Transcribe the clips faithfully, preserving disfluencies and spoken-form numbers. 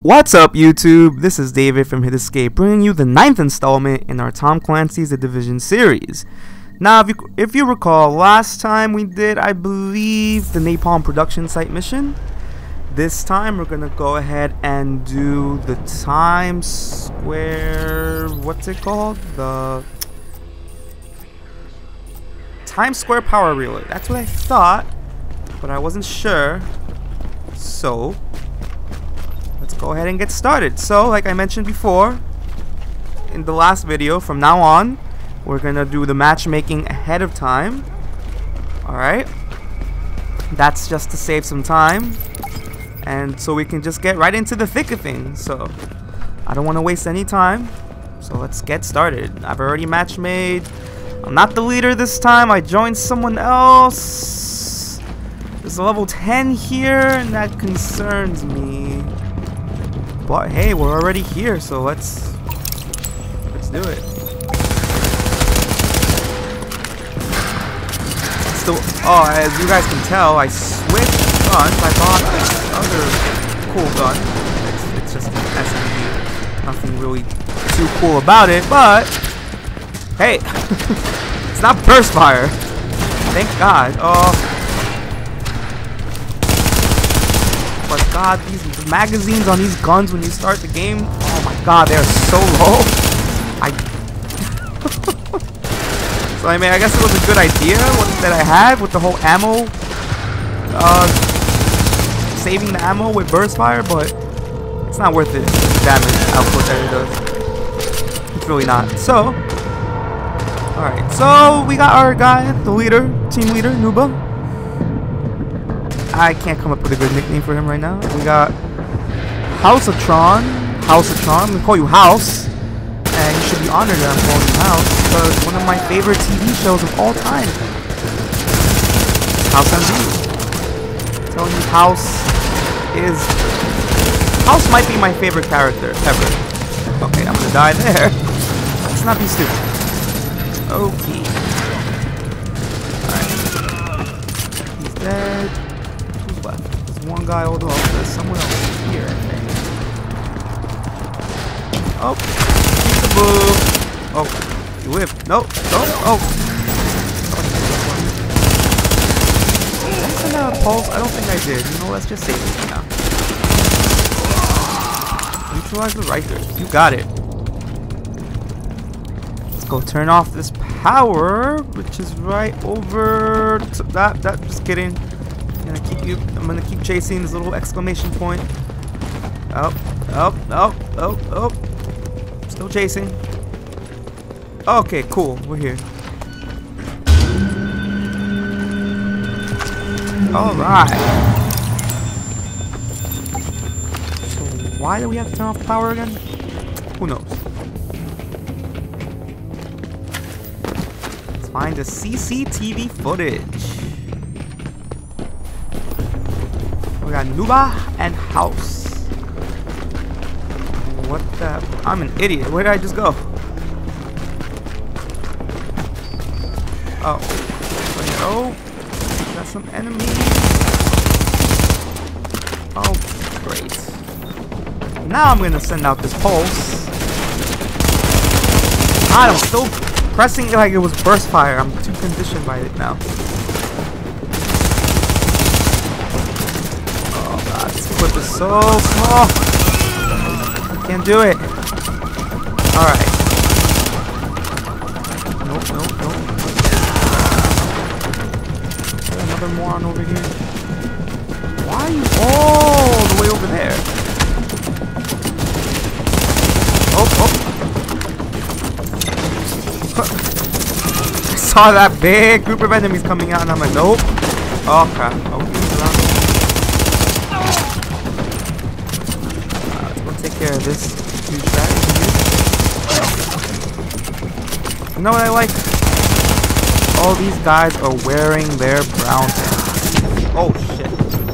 What's up, YouTube? This is David from Hit Escape, bringing you the ninth installment in our Tom Clancy's The Division series. Now, if you, if you recall, last time we did, I believe, the Napalm production site mission. This time, we're gonna go ahead and do the Times Square, what's it called? The Times Square Power Relay. That's what I thought, but I wasn't sure. So let's go ahead and get started. So, like I mentioned before in the last video, from now on we're gonna do the matchmaking ahead of time. Alright, that's just to save some time and so we can just get right into the thick of things. So I don't want to waste any time, so let's get started. I've already match made. I'm not the leader this time. I joined someone else. There's a level ten here and that concerns me. But hey, we're already here, so let's let's do it. So, oh, as you guys can tell, I switched guns. I bought this other cool gun. It's, it's just an S M G. Nothing really too cool about it, but hey, it's not burst fire. Thank God. Oh. But God, these magazines on these guns when you start the game, oh my God, they're so low. I so I mean, I guess it was a good idea that I had with the whole ammo, uh, saving the ammo with burst fire, but it's not worth it. The damage output that it does, it's really not. So, all right, so we got our guy, the leader, team leader, Nuba. I can't come up with a good nickname for him right now. We got Houseatron. Houseatron. I'm gonna call you House. And you should be honored that I'm calling you House, because one of my favorite T V shows of all time. House M V. I'm telling you, House is... House might be my favorite character ever. Okay, I'm gonna die there. Let's not be stupid. Okay. Alright. He's dead. There's one guy all the way. There's someone else here, I think. Oh, he's a move. Oh, you live. No, no, oh. Did I send out a pulse? I don't think I did. You know, let's just save it for now. Neutralize the Riker. You got it. Let's go turn off this power, which is right over to that. That. Just kidding. I'm gonna keep you. I'm gonna keep chasing this little exclamation point. Oh, oh, oh, oh, oh. Still chasing. Okay, cool. We're here. All right. So why do we have to turn off the power again? Who knows? Let's find the C C T V footage. We got Nuba and House. What the? I'm an idiot. Where did I just go? Oh. Oh. Got some enemies. Oh, great. Now I'm gonna send out this pulse. God, I'm still pressing it like it was burst fire. I'm too conditioned by it now. Clip is so small. I can't do it. Alright. Nope, nope, nope. Another moron over here. Why are you all the way over there? Oh, oh. I saw that big group of enemies coming out and I'm like, nope. Oh crap. Oh, he's around. Take care of this douchebag. You know what I like? All these guys are wearing their brown pants. Oh shit.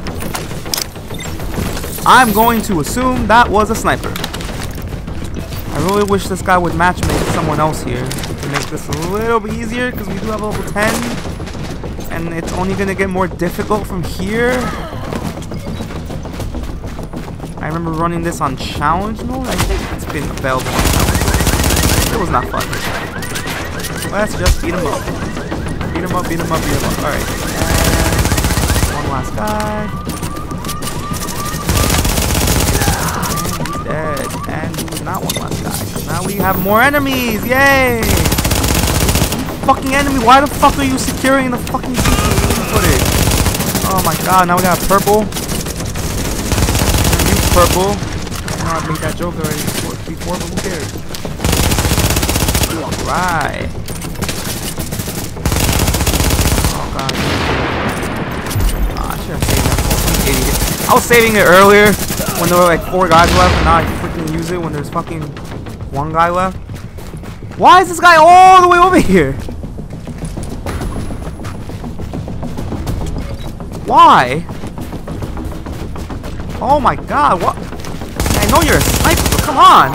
I'm going to assume that was a sniper. I really wish this guy would matchmake someone else here to make this a little bit easier, because we do have level ten and it's only going to get more difficult from here. I remember running this on challenge mode. I think it's been available on challenge mode. It was not fun. Let's just beat him up. Beat him up, beat him up, beat him up. Alright. And one last guy. And he's dead. And he was not one last guy. So now we have more enemies. Yay! Fucking enemy, why the fuck are you securing the fucking footage? Oh my god, now we got purple. Use purple. I know I made that joke already before, before but who cares? Alright. Oh god. Oh, I should have saved that fucking idiot. I was saving it earlier when there were like four guys left, and now I freaking use it when there's fucking one guy left. Why is this guy all the way over here? Why? Oh my god, what? I know you're a sniper, but come on!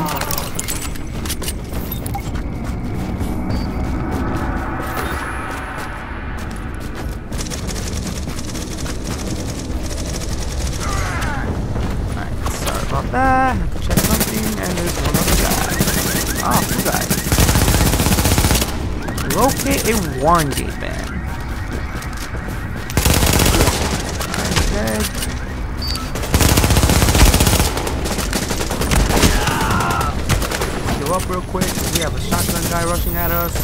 Alright, sorry about that. Have to check something, and there's one other guy. Oh, two guys. Locate a warn gate, man. Dead. Go up real quick. We have a shotgun guy rushing at us.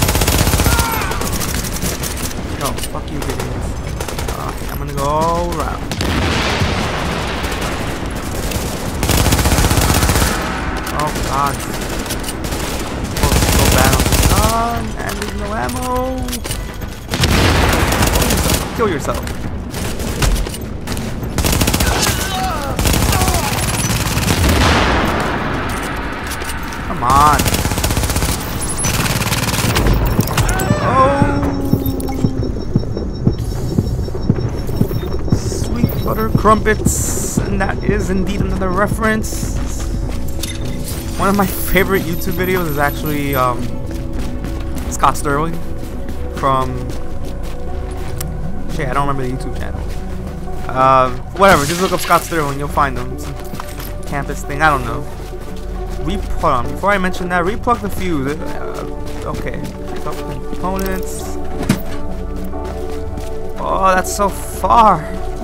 No, fuck you, idiots. Uh, I'm gonna go all around. Oh god. So bad on the gun, and there's no ammo. Kill yourself. Come on. Oh. Sweet butter crumpets. And that is indeed another reference. One of my favorite YouTube videos is actually um, Scott Sterling from... Shit, I don't remember the YouTube channel. Uh, whatever, just look up Scott Sterling, you'll find them. Some campus thing, I don't know. Hold on, before I mention that, replug the fuse. Uh, okay. Components. Oh, that's so far.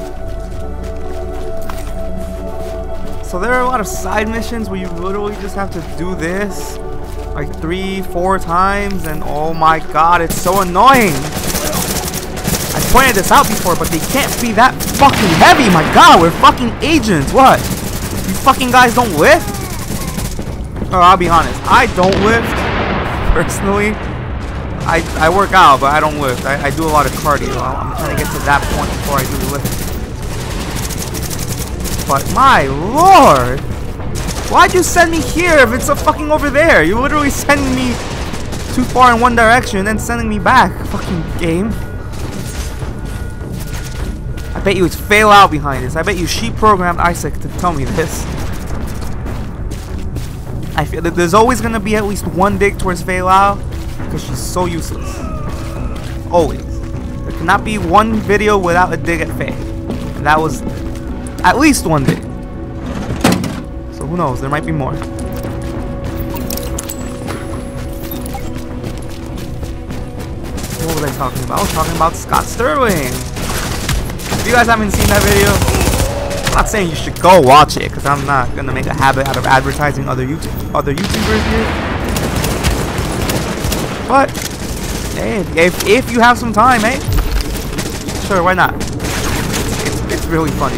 So there are a lot of side missions where you literally just have to do this like three, four times, and oh my god, it's so annoying. I pointed this out before, but they can't be that fucking heavy. My god, we're fucking agents. What? You fucking guys don't lift? Oh, I'll be honest, I don't lift, personally. I, I work out, but I don't lift. I, I do a lot of cardio. I'm trying to get to that point before I do the lift. But my lord! Why'd you send me here if it's a fucking over there? You're literally sending me too far in one direction and then sending me back. Fucking game. I bet you it's fail out behind this. I bet you she programmed Isaac to tell me this. I feel that there's always gonna be at least one dig towards Faye Lau because she's so useless. Always. There cannot be one video without a dig at Faye. And that was at least one dig. So who knows? There might be more. What was I talking about? I was talking about Scott Sterling. If you guys haven't seen that video, I'm not saying you should go watch it, because I'm not gonna make a habit out of advertising other YouTube other YouTubers here. But hey, if if you have some time, eh? Sure, why not? It's, it's really funny.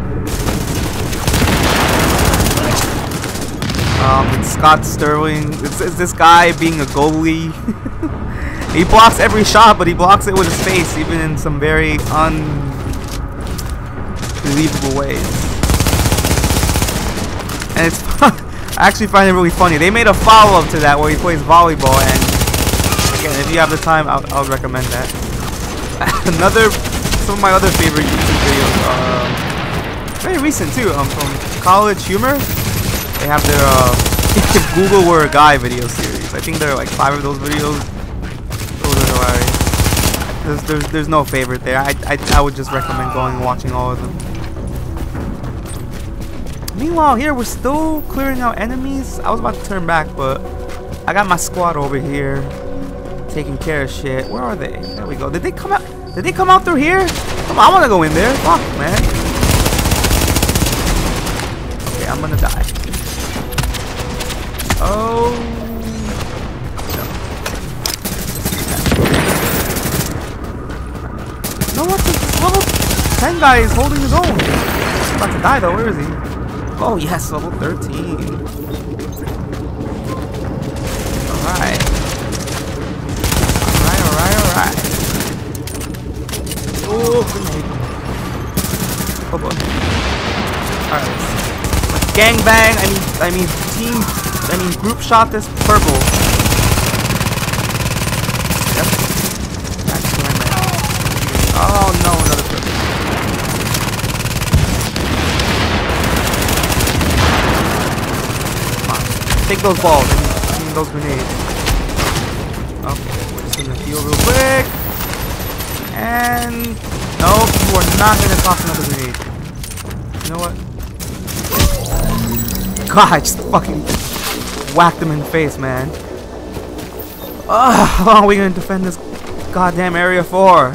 Um, it's Scott Sterling. It's, it's this guy being a goalie. He blocks every shot, but he blocks it with his face, even in some very un. Believable ways. And it's I actually find it really funny. They made a follow-up to that where he plays volleyball, and again, if you have the time, I'll, I'll recommend that. Another, some of my other favorite YouTube videos, uh, very recent too, um, from College Humor. They have their uh, If Google Were a Guy video series. I think there are like five of those videos. Those are hilarious. There's, there's, there's no favorite there. I, I, I would just recommend going and watching all of them. Meanwhile, here we're still clearing out enemies. I was about to turn back, but I got my squad over here taking care of shit. Where are they? There we go. Did they come out? Did they come out through here? Come on, I want to go in there. Fuck, man. Okay, I'm gonna die. Oh. No. No, what? This level ten guy is holding his own. He's about to die though. Where is he? Oh yes, level thirteen. Alright. Alright, alright, alright. Oh, grenade. Oh boy. Alright. Gang bang, I mean I mean team I mean group shot this purple. Yep. That's where I'm at. Oh no, another purple. Take those balls, I mean, I mean those grenades. Okay, we're just gonna heal real quick. And no, you are not gonna toss another grenade. You know what? God, I just fucking whacked him in the face, man. Ugh, how long are we gonna defend this goddamn area for?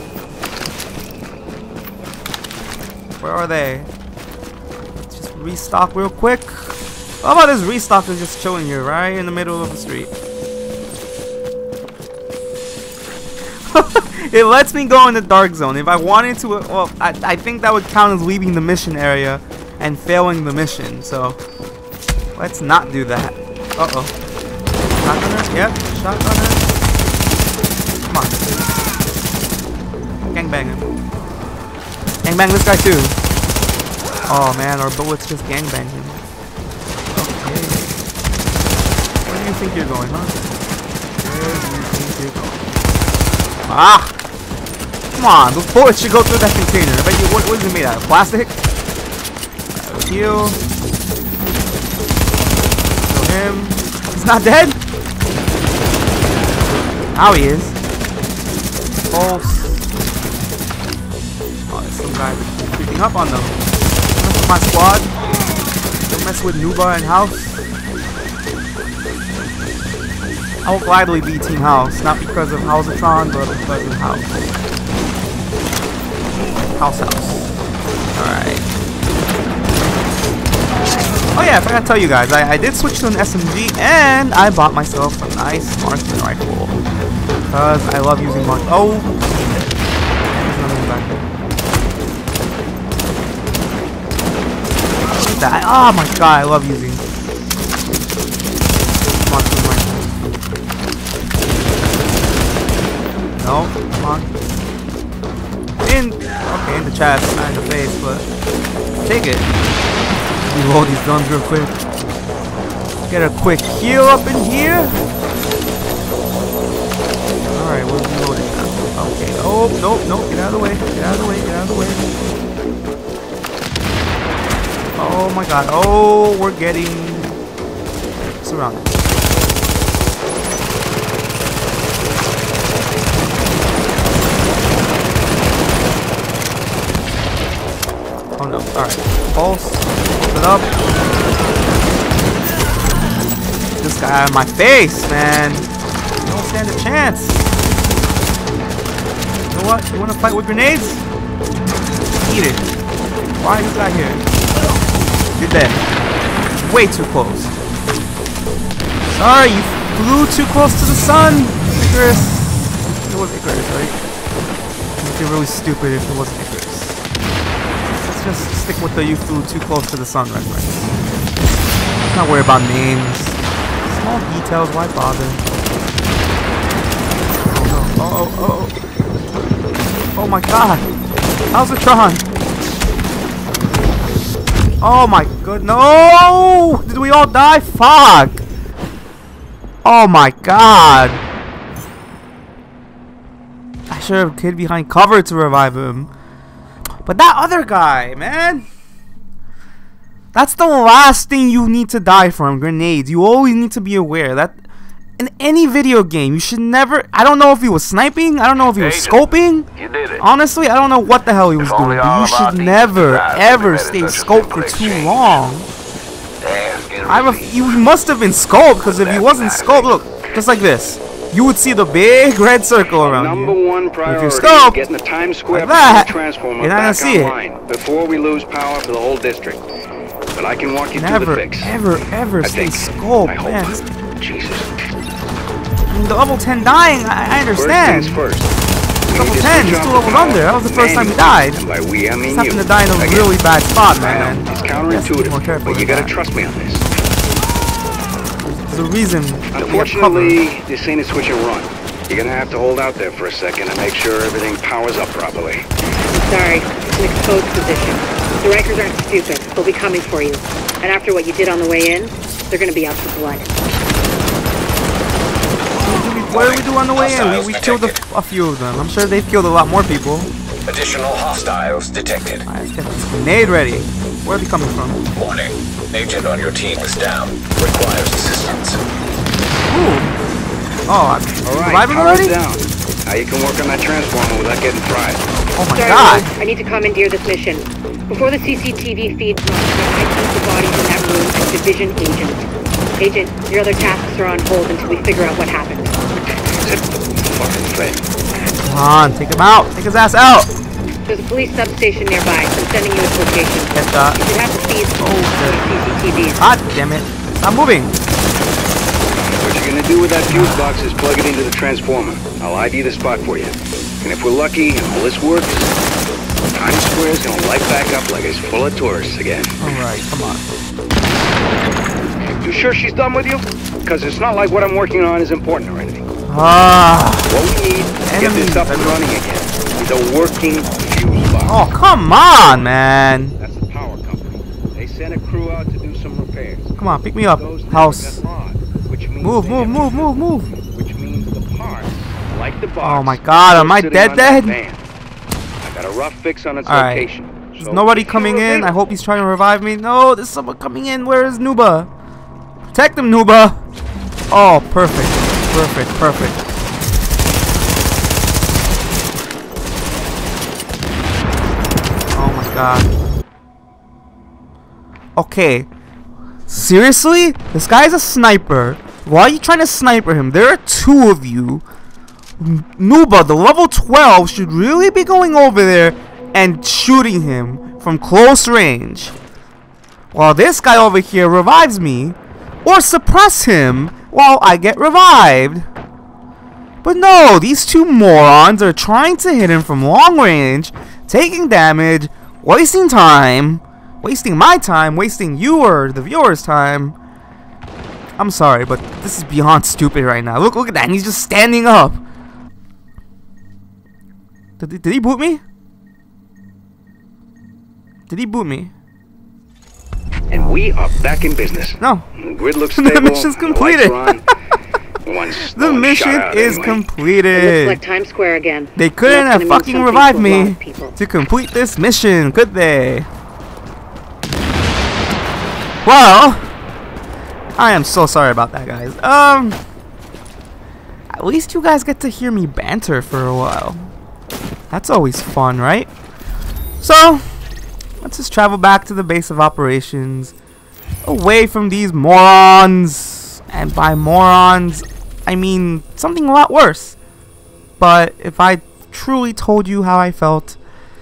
Where are they? Let's just restock real quick. How about this restock is just chilling here, right in the middle of the street? It lets me go in the dark zone. If I wanted to, well, I, I think that would count as leaving the mission area and failing the mission. So let's not do that. Uh oh. Shotgunner? Yep. Shotgunner. Come on. Gangbang him. Gangbang this guy too. Oh man, our bullets just gangbang him. Where do you think you're going, huh? Where do you think you're going? Ah! Come on, those bullets should go through that container. I bet you, what, what is it made out of? Plastic? Alright, heal. Kill him. He's not dead? Now he is. Pulse. Oh, there's some guy creeping up on them. Don't mess with my squad. Don't mess with Nuba and House. I will gladly be Team House, not because of Housatron, but because of House. House House. Alright. Oh yeah, I forgot to tell you guys, I, I did switch to an S M G, and I bought myself a nice marksman rifle. Because I love using mark- Oh! There's another one back there. Look at that. Oh my god, I love using marksman rifle. No, come on. In, okay, in the chest, not in the face, but take it. Reload these guns real quick. Get a quick heal up in here. Alright, we're reloading now. Okay, oh, nope, nope, get out of the way, get out of the way, get out of the way. Oh my god, oh, we're getting surrounded. Oh no, alright. Pulse. Put it up. This guy out of my face, man. You don't stand a chance. You know what? You wanna fight with grenades? Eat it. Why is this guy here? You're dead. Way too close. Sorry, you flew too close to the sun, Icarus. It was Icarus, right? It would be really stupid if it wasn't Icarus. Just stick with the you flew too close to the sun reference. Let's not worry about names. Small details, why bother? Oh no, oh, oh, oh. Oh my god! Housatron! Oh my god, no! Did we all die? Fuck! Oh my god! I should have hid behind cover to revive him. But that other guy, man, that's the last thing you need to die from, grenades. You always need to be aware that in any video game, you should never... I don't know if he was sniping. I don't know if he was Agent, scoping. you did it. Honestly, I don't know what the hell he was If doing. only But all you of our should teams never, survived, ever we made it stay such a scoped simple for too exchange. long. Damn, I ref he must have been scoped, because if he wasn't scoped, look, just like this. You would see the big red circle around Number you. one priority If is you're scoped, getting the Times Square like that, transformer you're not gonna back see it. online before we lose power for the whole district. But I can walk you Never, through the fix. ever, ever I stay think. scoped, I hope. man. This, Jesus. I mean, the level ten dying, I, I understand. First things first. Level ten, he's two levels under. That was the first time he died. And by we, I mean He's happened you. to die in a Again. really bad spot, I man. know, it's Yes, be more counterintuitive, careful but you with gotta that. trust me on this. There's a reason that we have cover. Unfortunately, this ain't a switch and run. You're gonna have to hold out there for a second and make sure everything powers up properly. Sorry, it's an exposed position. The Rikers aren't stupid. They'll be coming for you. And after what you did on the way in, they're gonna be out for blood. What did we do on the way in? We, we killed a, a few of them. I'm sure they've killed a lot more people. Additional hostiles detected. Alright, let's get this grenade ready. Where are they coming from? Warning. Agent on your team is down. Requires assistance. Ooh. Oh, I'm All right, surviving power's already? down. Now you can work on that transformer without getting fried. Oh my Sorry, god. Rose, I need to commandeer this mission. Before the C C T V feeds launch, I keep the bodies in that room as division agent. Agent, your other tasks are on hold until we figure out what happened. Fucking thing. Come on, take him out. Take his ass out. There's a police substation nearby. I'm sending you its location. Get that. You should have the feeds Oh, on shit. the C C T Vs. God damn it. Stop moving. What you're gonna do with that fuse box is plug it into the transformer. I'll I D the spot for you. And if we're lucky and all this works, Times Square's gonna light back up like it's full of tourists again. Alright, come on. You sure she's done with you? Because it's not like what I'm working on is important or anything. Ah. What we need to get this up and running again is a working fuse box. Oh, come on, man. That's the power company. They sent a crew out to do some repairs. Come on, pick me up. Those never House. got on, which means Move, they move, have move, to- move, move. Which means the parts, like the box. Oh my god, am I sitting dead on that dead? van. I got a rough fix on its Alright. location. There's So nobody if you're coming in. I available- hope he's trying to revive me. No, there's someone coming in. Where is Nuba? Protect him, Nuba. Oh, perfect. Perfect, perfect. Oh my god. Okay. Seriously? This guy's a sniper. Why are you trying to sniper him? There are two of you. N- Nuba, the level twelve, should really be going over there and shooting him from close range. While this guy over here revives me. Or suppress him while I get revived. But no, these two morons are trying to hit him from long range, taking damage, wasting time, wasting my time, wasting you or the viewer's time. I'm sorry, but this is beyond stupid right now. Look, look at that, and he's just standing up. Did, he- did he boot me? Did he boot me? And we are back in business. No. The grid looks The stable. mission's the lights completed. are on. One's- The one's mission shot out is anyway. It looks completed. like Times Square again. They couldn't That's have gonna mean fucking something revived to a lot me of people. to complete this mission, could they? Well, I am so sorry about that, guys. Um, at least you guys get to hear me banter for a while. That's always fun, right? So, let's just travel back to the base of operations, away from these morons. And by morons, I mean something a lot worse. But if I truly told you how I felt,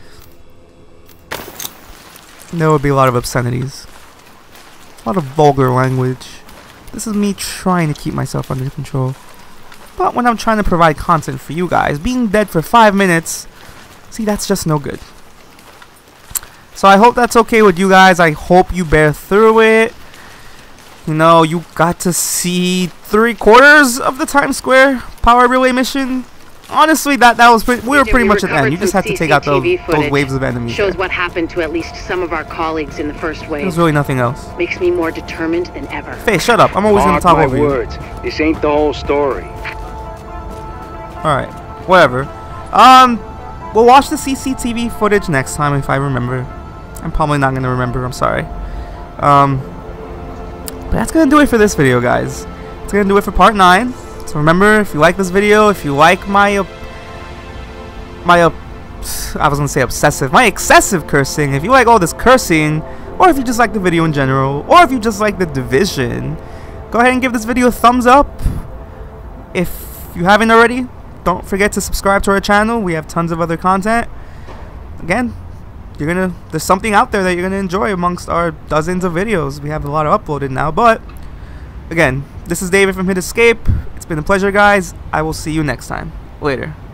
there would be a lot of obscenities, a lot of vulgar language. This is me trying to keep myself under control. But when I'm trying to provide content for you guys, being dead for five minutes, see, that's just no good. So I hope that's okay with you guys. I hope you bear through it. You know, you got to see three quarters of the Times Square power relay mission. Honestly, that that was pretty, we were Agent, pretty we much at the end. recovered You just some had to take out those, C C T V those footage. waves of enemies. Shows there. what happened to at least some of our colleagues in the first wave. There's really nothing else. Makes me more determined than ever. Faye, shut up. I'm always gonna Mark talk my over you. words. This ain't the whole story. Alright, whatever. Um, we'll watch the C C T V footage next time if I remember. I'm probably not gonna remember, I'm sorry. Um, but that's gonna do it for this video, guys. It's gonna do it for part nine. So remember, if you like this video, if you like my uh, my uh, I was gonna say obsessive, my excessive cursing, if you like all this cursing, or if you just like the video in general, or if you just like The Division, go ahead and give this video a thumbs up. If you haven't already, don't forget to subscribe to our channel. We have tons of other content. Again, you're gonna there's something out there that you're gonna enjoy amongst our dozens of videos. We have a lot of uploaded now, but again, this is David from Hit Escape. It's been a pleasure, guys. I will see you next time. Later.